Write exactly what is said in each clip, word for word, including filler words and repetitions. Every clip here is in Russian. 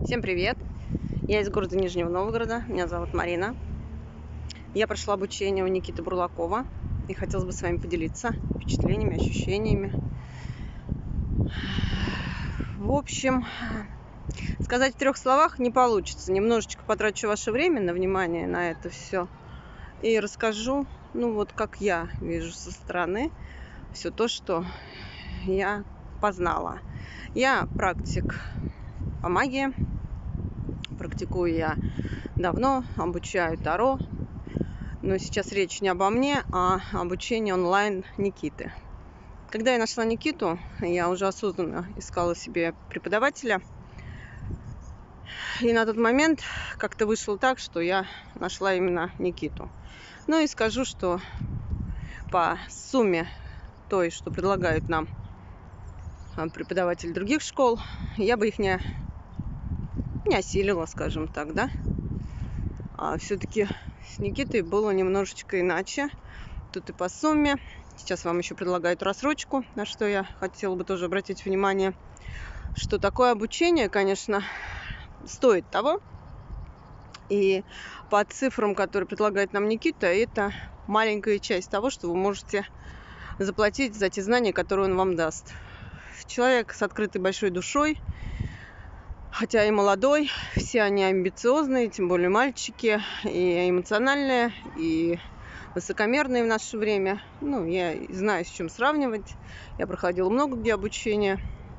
Всем привет! Я из города Нижнего Новгорода, меня зовут Марина. Я прошла обучение у Никиты Бурлакова и хотелось бы с вами поделиться впечатлениями, ощущениями. В общем, сказать в трех словах не получится. Немножечко потрачу ваше время на внимание на это все и расскажу, ну вот как я вижу со стороны все то, что я познала. Я практик по магии. Практикую я давно, обучаю Таро. Но сейчас речь не обо мне, а обучении онлайн Никиты. Когда я нашла Никиту, я уже осознанно искала себе преподавателя. И на тот момент как-то вышло так, что я нашла именно Никиту. Ну и скажу, что по сумме той, что предлагают нам преподаватели других школ, я бы их не, не осилила, скажем так, да. А все-таки с Никитой было немножечко иначе. Тут и по сумме. Сейчас вам еще предлагают рассрочку, на что я хотела бы тоже обратить внимание, что такое обучение, конечно, стоит того. И по цифрам, которые предлагает нам Никита, это маленькая часть того, что вы можете заплатить за те знания, которые он вам даст. Человек с открытой большой душой, хотя и молодой, все они амбициозные, тем более мальчики, и эмоциональные, и высокомерные в наше время. Ну, я знаю, с чем сравнивать. Я проходила много где обучения.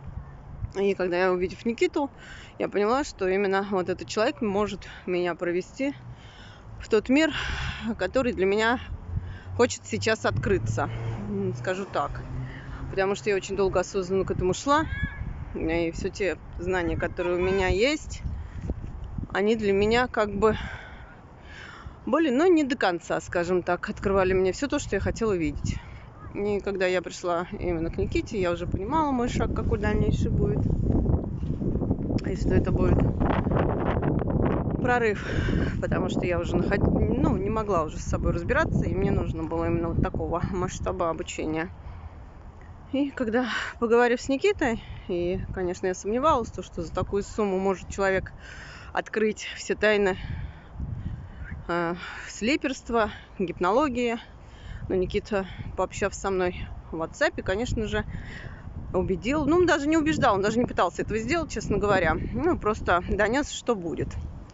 И когда я, увидев Никиту, я поняла, что именно вот этот человек может меня провести в тот мир, который для меня хочет сейчас открыться. Скажу так. Потому что я очень долго осознанно к этому шла. И все те знания, которые у меня есть, они для меня как бы были, но не до конца, скажем так, открывали мне все то, что я хотела видеть. И когда я пришла именно к Никите, я уже понимала мой шаг, какой дальнейший будет. И что это будет прорыв, потому что я уже наход... ну, не могла уже с собой разбираться, и мне нужно было именно вот такого масштаба обучения. И когда, поговорив с Никитой, и, конечно, я сомневалась, то, что за такую сумму может человек открыть все тайны э, слеперства, гипнологии. Но Никита, пообщавшись со мной в WhatsApp, конечно же, убедил, ну, даже не убеждал, он даже не пытался этого сделать, честно говоря. Ну, просто донес, что будет.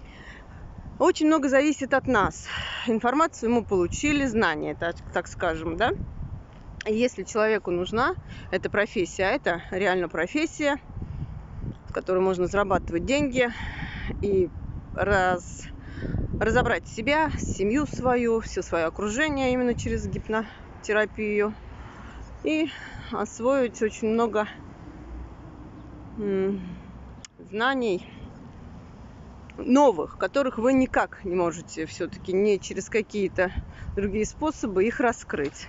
Очень много зависит от нас. Информацию мы получили, знания, так, так скажем, да. Если человеку нужна эта профессия, а это реально профессия, в которой можно зарабатывать деньги и раз, разобрать себя, семью свою, все свое окружение именно через гипнотерапию и освоить очень много м, знаний новых, которых вы никак не можете все-таки не через какие-то другие способы их раскрыть.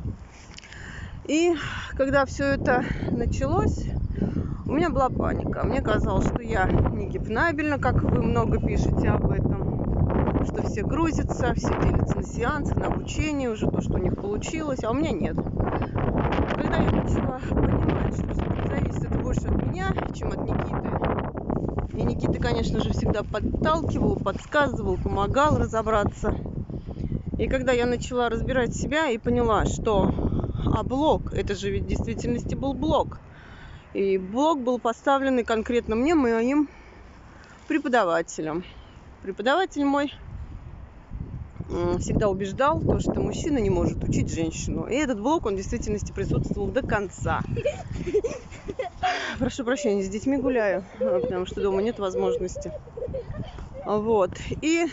И когда все это началось, у меня была паника. Мне казалось, что я не гипнабельна, как вы много пишете об этом, что все грузятся, все делятся на сеансах, на обучении, уже то, что у них получилось, а у меня нет. Когда я начала понимать, что все-таки зависит это больше от меня, чем от Никиты. И Никита, конечно же, всегда подталкивал, подсказывал, помогал разобраться. И когда я начала разбирать себя и поняла, что а блок, это же ведь в действительности был блок. И блок был поставленный конкретно мне, моим преподавателем. Преподаватель мой всегда убеждал, то, что мужчина не может учить женщину. И этот блок, он в действительности присутствовал до конца. Прошу прощения, с детьми гуляю, потому что дома нет возможности. Вот. И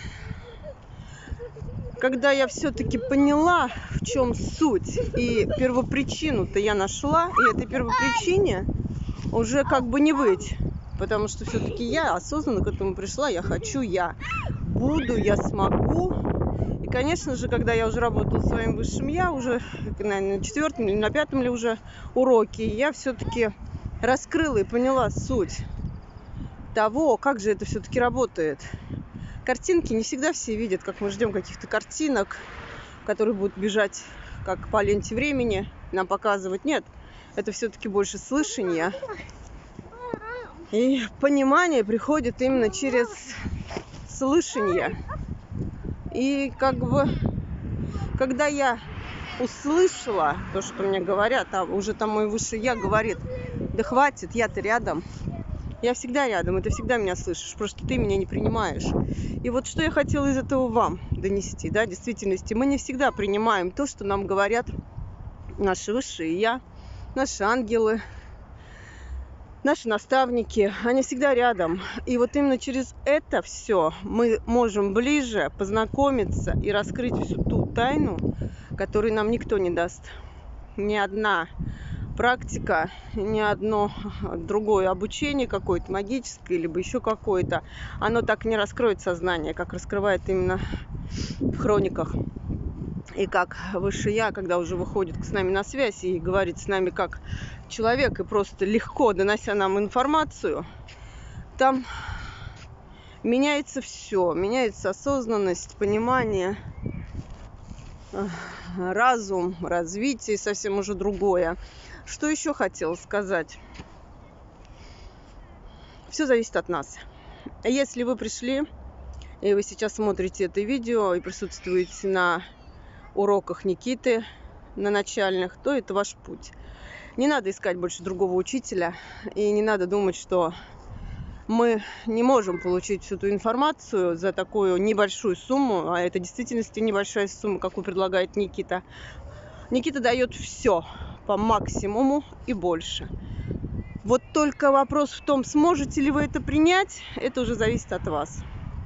когда я все-таки поняла, в чем суть, и первопричину-то я нашла, и этой первопричине уже как бы не быть. Потому что все-таки я осознанно к этому пришла, я хочу, я буду, я смогу. И, конечно же, когда я уже работала с своим высшим я, уже, наверное, на четвертом или на пятом ли уже уроке, я все-таки раскрыла и поняла суть того, как же это все-таки работает. Картинки не всегда все видят, как мы ждем каких-то картинок, которые будут бежать как по ленте времени, нам показывать. Нет, это все-таки больше слышание. И понимание приходит именно через слышание. И как бы, когда я услышала то, что мне говорят, а уже там мой высший я говорит: да хватит, я-то рядом. Я всегда рядом, и ты всегда меня слышишь, просто ты меня не принимаешь. И вот что я хотела из этого вам донести, да, в действительности, мы не всегда принимаем то, что нам говорят наши высшие я, наши ангелы, наши наставники, они всегда рядом. И вот именно через это все мы можем ближе познакомиться и раскрыть всю ту тайну, которую нам никто не даст. Ни одна практика, ни одно другое обучение какое-то магическое, либо еще какое-то, оно так не раскроет сознание, как раскрывает именно в хрониках. И как высшее я, когда уже выходит с нами на связь и говорит с нами как человек, и просто легко донося нам информацию, там меняется все, меняется осознанность, понимание, разум, развитие совсем уже другое. Что еще хотела сказать? Все зависит от нас. Если вы пришли, и вы сейчас смотрите это видео и присутствуете на уроках Никиты, на начальных, то это ваш путь. Не надо искать больше другого учителя, и не надо думать, что мы не можем получить всю эту информацию за такую небольшую сумму, а это в действительности небольшая сумма, какую предлагает Никита. Никита дает все по максимуму и больше. Вот только вопрос в том, сможете ли вы это принять, это уже зависит от вас.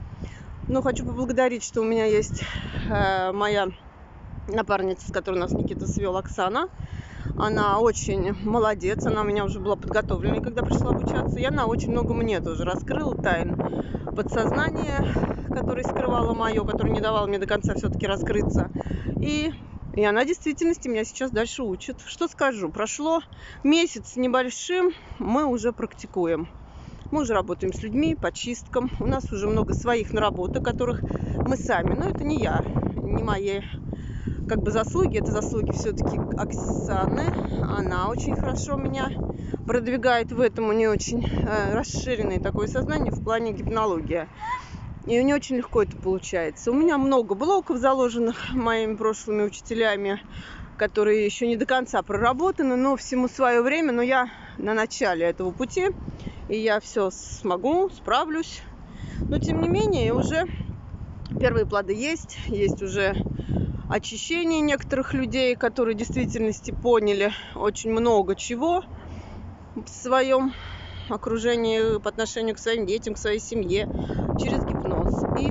Но хочу поблагодарить, что у меня есть э, моя напарница, с которой нас Никита свел, Оксана. Она очень молодец, она у меня уже была подготовлена, когда пришла обучаться. И она очень много мне тоже раскрыла тайн подсознания, которое скрывало мое, которое не давало мне до конца все-таки раскрыться. И И она в действительности меня сейчас дальше учит. Что скажу? Прошло месяц с небольшим, мы уже практикуем. Мы уже работаем с людьми по чисткам. У нас уже много своих наработок, которых мы сами. Но это не я, не мои как бы заслуги. Это заслуги все-таки Оксаны. Она очень хорошо меня продвигает в этом. У нее очень э, расширенное такое сознание в плане гипнологии. И у нее очень легко это получается. У меня много блоков, заложенных моими прошлыми учителями, которые еще не до конца проработаны, но всему свое время. Но я на начале этого пути, и я все смогу, справлюсь. Но тем не менее, уже первые плоды есть. Есть уже очищение некоторых людей, которые в действительности поняли очень много чего в своем окружении по отношению к своим детям, к своей семье через гипноз. И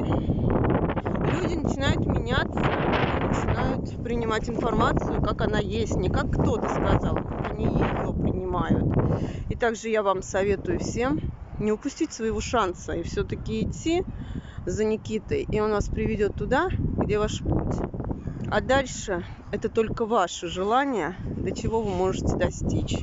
люди начинают меняться, начинают принимать информацию, как она есть, не как кто-то сказал, как они ее принимают. И также я вам советую всем не упустить своего шанса и все-таки идти за Никитой, и он вас приведет туда, где ваш путь. А дальше это только ваше желание, до чего вы можете достичь.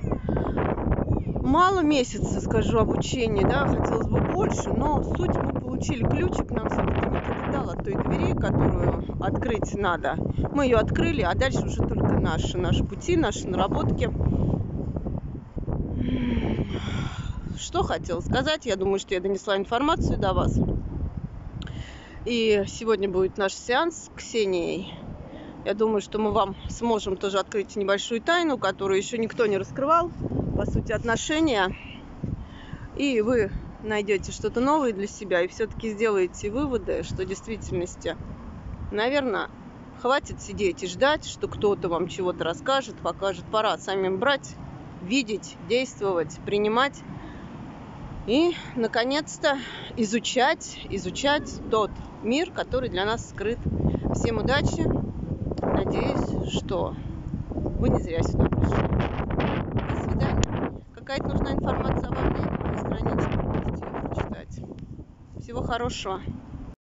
Мало месяца, скажу, обучения, да, хотелось бы больше, но суть мы получили. Ключик нам все-таки Никита дал от той двери, которую открыть надо. Мы ее открыли, а дальше уже только наши, наши пути, наши наработки. Что хотела сказать? Я думаю, что я донесла информацию до вас. И сегодня будет наш сеанс с Ксенией. Я думаю, что мы вам сможем тоже открыть небольшую тайну, которую еще никто не раскрывал. По сути, отношения, и вы найдете что-то новое для себя, и все-таки сделаете выводы, что в действительности, наверное, хватит сидеть и ждать, что кто-то вам чего-то расскажет, покажет. Пора самим брать, видеть, действовать, принимать и, наконец-то, изучать, изучать тот мир, который для нас скрыт. Всем удачи! Надеюсь, что вы не зря сюда пришли. До свидания. Какая-то нужна информация обо мне, на моей страничке, можете ее прочитать. Всего хорошего.